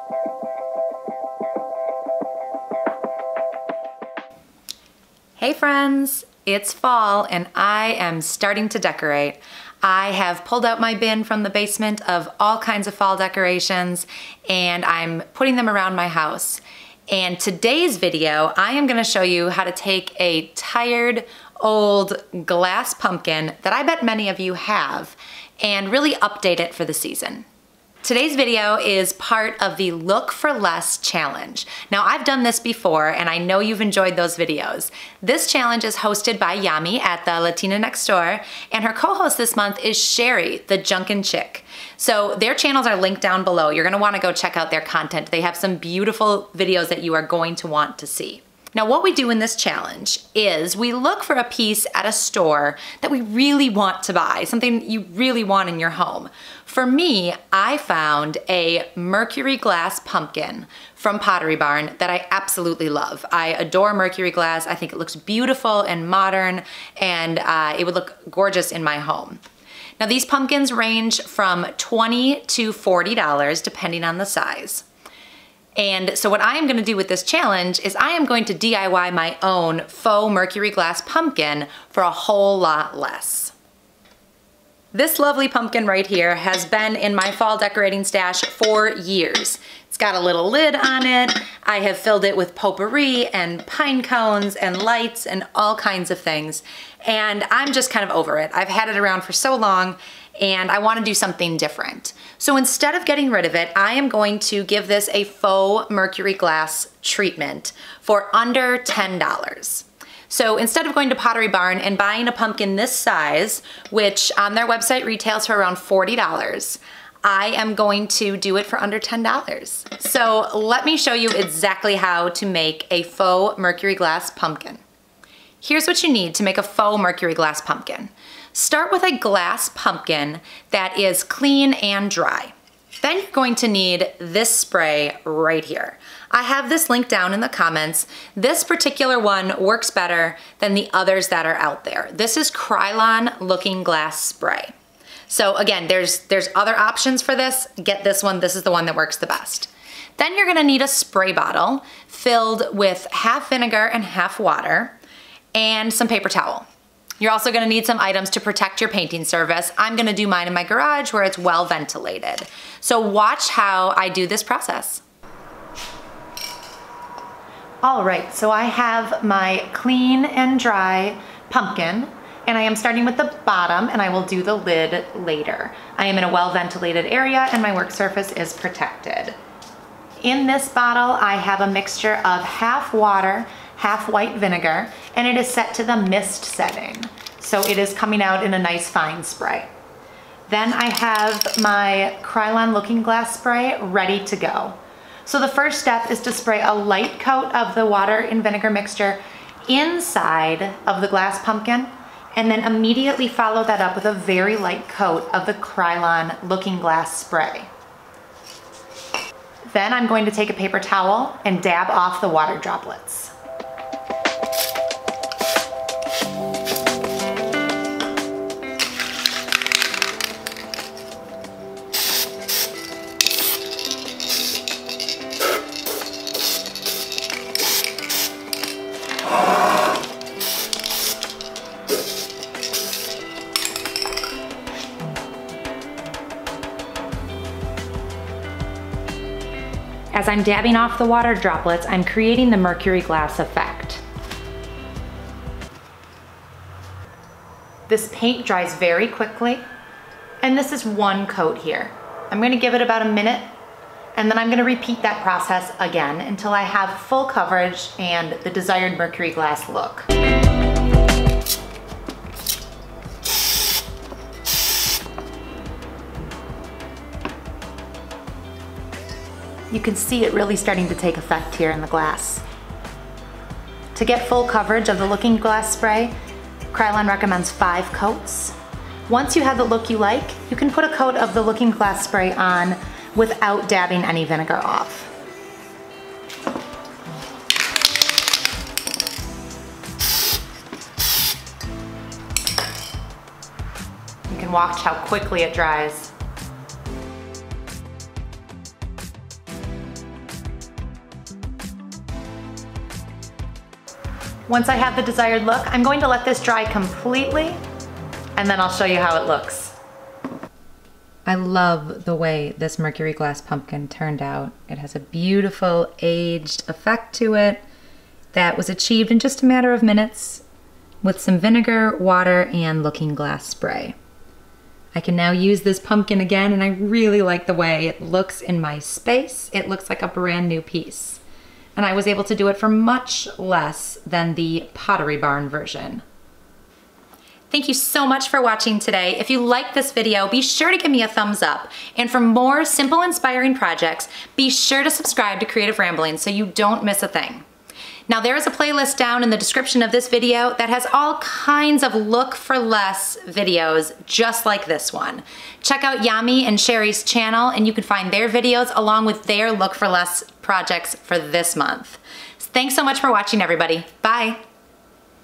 Hey friends, it's fall and I am starting to decorate. I have pulled out my bin from the basement of all kinds of fall decorations and I'm putting them around my house. And today's video, I am gonna show you how to take a tired, old glass pumpkin that I bet many of you have and really update it for the season. Today's video is part of the Look for Less challenge. Now I've done this before and I know you've enjoyed those videos. This challenge is hosted by Yami at the Latina Next Door, and her co-host this month is Sherry, the Junkin' Chick. So their channels are linked down below. You're gonna wanna go check out their content. They have some beautiful videos that you are going to want to see. Now what we do in this challenge is we look for a piece at a store that we really want to buy, something you really want in your home. For me, I found a Mercury glass pumpkin from Pottery Barn that I absolutely love. I adore Mercury glass. I think it looks beautiful and modern, and it would look gorgeous in my home. Now these pumpkins range from $20 to $40 depending on the size. And so what I am gonna do with this challenge is I am going to DIY my own faux Mercury glass pumpkin for a whole lot less. This lovely pumpkin right here has been in my fall decorating stash for years. It's got a little lid on it. I have filled it with potpourri and pine cones and lights and all kinds of things. And I'm just kind of over it. I've had it around for so long and I want to do something different. So instead of getting rid of it, I am going to give this a faux Mercury glass treatment for under $10. So instead of going to Pottery Barn and buying a pumpkin this size, which on their website retails for around $40, I am going to do it for under $10. So let me show you exactly how to make a faux Mercury glass pumpkin. Here's what you need to make a faux Mercury glass pumpkin. Start with a glass pumpkin that is clean and dry. Then you're going to need this spray right here. I have this linked down in the comments. This particular one works better than the others that are out there. This is Krylon Looking Glass Spray. So again, there's other options for this. Get this one, this is the one that works the best. Then you're gonna need a spray bottle filled with half vinegar and half water and some paper towel. You're also gonna need some items to protect your painting surface. I'm gonna do mine in my garage where it's well ventilated. So watch how I do this process. All right, so I have my clean and dry pumpkin, and I am starting with the bottom, and I will do the lid later. I am in a well ventilated area and my work surface is protected. In this bottle, I have a mixture of half water, half white vinegar, and it is set to the mist setting. So it is coming out in a nice fine spray. Then I have my Krylon Looking Glass spray ready to go. So the first step is to spray a light coat of the water and vinegar mixture inside of the glass pumpkin, and then immediately follow that up with a very light coat of the Krylon Looking Glass spray. Then I'm going to take a paper towel and dab off the water droplets. As I'm dabbing off the water droplets, I'm creating the Mercury glass effect. This paint dries very quickly, and this is one coat here. I'm gonna give it about a minute, and then I'm gonna repeat that process again until I have full coverage and the desired Mercury glass look. You can see it really starting to take effect here in the glass. To get full coverage of the Looking Glass spray, Krylon recommends 5 coats. Once you have the look you like, you can put a coat of the Looking Glass spray on without dabbing any vinegar off. You can watch how quickly it dries. Once I have the desired look, I'm going to let this dry completely, and then I'll show you how it looks. I love the way this Mercury glass pumpkin turned out. It has a beautiful aged effect to it that was achieved in just a matter of minutes with some vinegar, water, and looking glass spray. I can now use this pumpkin again, and I really like the way it looks in my space. It looks like a brand new piece. And I was able to do it for much less than the Pottery Barn version. Thank you so much for watching today. If you liked this video, be sure to give me a thumbs up. And for more simple, inspiring projects, be sure to subscribe to Creative Ramblings so you don't miss a thing. Now there is a playlist down in the description of this video that has all kinds of look for less videos just like this one. Check out Yami and Sherry's channel and you can find their videos along with their look for less projects for this month. Thanks so much for watching, everybody. Bye.